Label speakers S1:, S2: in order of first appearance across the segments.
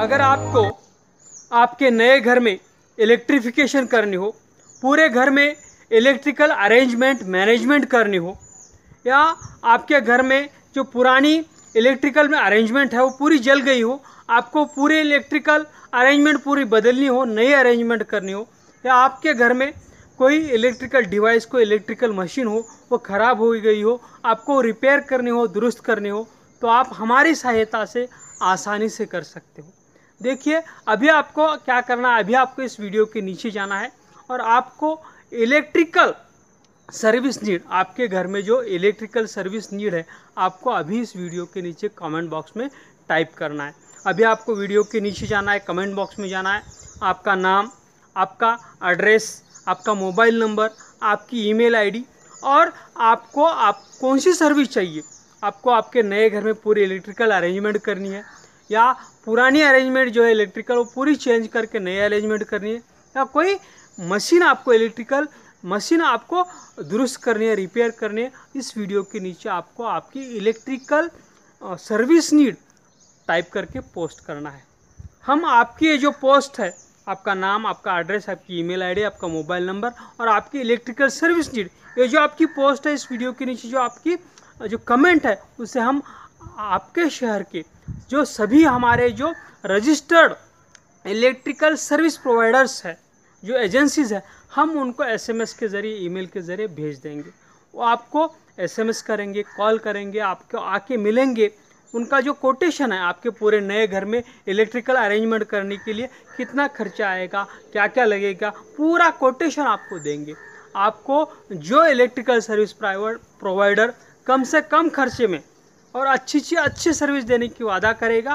S1: अगर आपको आपके नए घर में इलेक्ट्रिफिकेशन करनी हो, पूरे घर में इलेक्ट्रिकल अरेंजमेंट मैनेजमेंट करनी हो, या आपके घर में जो पुरानी इलेक्ट्रिकल में अरेंजमेंट है वो पूरी जल गई हो, आपको पूरे इलेक्ट्रिकल अरेंजमेंट पूरी बदलनी हो, नई अरेंजमेंट करनी हो, या आपके घर में कोई इलेक्ट्रिकल डिवाइस, कोई इलेक्ट्रिकल मशीन हो वो ख़राब हो गई हो, आपको रिपेयर करनी हो, दुरुस्त करनी हो, तो आप हमारी सहायता से आसानी से कर सकते हो। देखिए, अभी आपको क्या करना है, अभी आपको इस वीडियो के नीचे जाना है और आपको इलेक्ट्रिकल सर्विस नीड, आपके घर में जो इलेक्ट्रिकल सर्विस नीड है, आपको अभी इस वीडियो के नीचे कमेंट बॉक्स में टाइप करना है। अभी आपको वीडियो के नीचे जाना है, कमेंट बॉक्स में जाना है, आपका नाम, आपका एड्रेस, आपका मोबाइल नंबर, आपकी ईमेल आईडी और आपको कौन सी सर्विस चाहिए, आपको आपके नए घर में पूरी इलेक्ट्रिकल अरेंजमेंट करनी है या पुरानी अरेंजमेंट जो है इलेक्ट्रिकल वो पूरी चेंज करके नई अरेंजमेंट करनी है, या कोई मशीन आपको इलेक्ट्रिकल मशीन आपको दुरुस्त करनी है, रिपेयर करनी है, इस वीडियो के नीचे आपको आपकी इलेक्ट्रिकल सर्विस नीड टाइप करके पोस्ट करना है। हम आपकी ये जो पोस्ट है, आपका नाम, आपका एड्रेस, आपकी ईमेल आईडी, आपका मोबाइल नंबर और आपकी इलेक्ट्रिकल सर्विस नीड, ये जो आपकी पोस्ट है, इस वीडियो के नीचे जो आपकी जो कमेंट है, उसे हम आपके शहर के जो सभी हमारे जो रजिस्टर्ड इलेक्ट्रिकल सर्विस प्रोवाइडर्स है, जो एजेंसीज़ है, हम उनको एसएमएस के ज़रिए, ईमेल के ज़रिए भेज देंगे। वो आपको एसएमएस करेंगे, कॉल करेंगे, आपको आके मिलेंगे, उनका जो कोटेशन है आपके पूरे नए घर में इलेक्ट्रिकल अरेंजमेंट करने के लिए कितना खर्चा आएगा, क्या क्या लगेगा, पूरा कोटेशन आपको देंगे। आपको जो इलेक्ट्रिकल सर्विस प्रोवाइडर कम से कम खर्चे में और अच्छी सर्विस देने की वादा करेगा,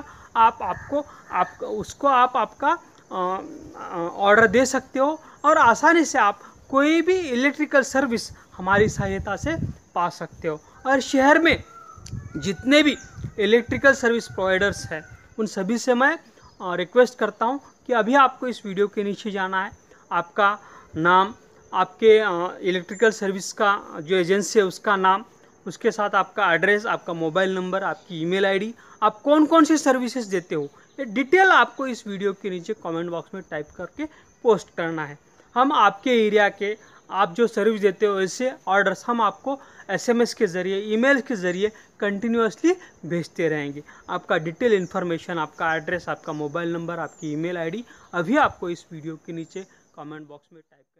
S1: उसको आप आपका ऑर्डर दे सकते हो और आसानी से आप कोई भी इलेक्ट्रिकल सर्विस हमारी सहायता से पा सकते हो। और शहर में जितने भी इलेक्ट्रिकल सर्विस प्रोवाइडर्स हैं, उन सभी से मैं रिक्वेस्ट करता हूं कि अभी आपको इस वीडियो के नीचे जाना है, आपका नाम, आपके इलेक्ट्रिकल सर्विस का जो एजेंसी है उसका नाम, उसके साथ आपका एड्रेस, आपका मोबाइल नंबर, आपकी ईमेल आईडी, आप कौन कौन सी सर्विसेज देते हो, ये डिटेल आपको इस वीडियो के नीचे कमेंट बॉक्स में टाइप करके पोस्ट करना है। हम आपके एरिया के आप जो सर्विस देते हो ऐसे ऑर्डर्स हम आपको एसएमएस के ज़रिए, ईमेल के ज़रिए कंटिन्यूअसली भेजते रहेंगे। आपका डिटेल इन्फॉर्मेशन, आपका एड्रेस, आपका मोबाइल नंबर, आपकी ईमेल आईडी अभी आपको इस वीडियो के नीचे कमेंट बॉक्स में टाइप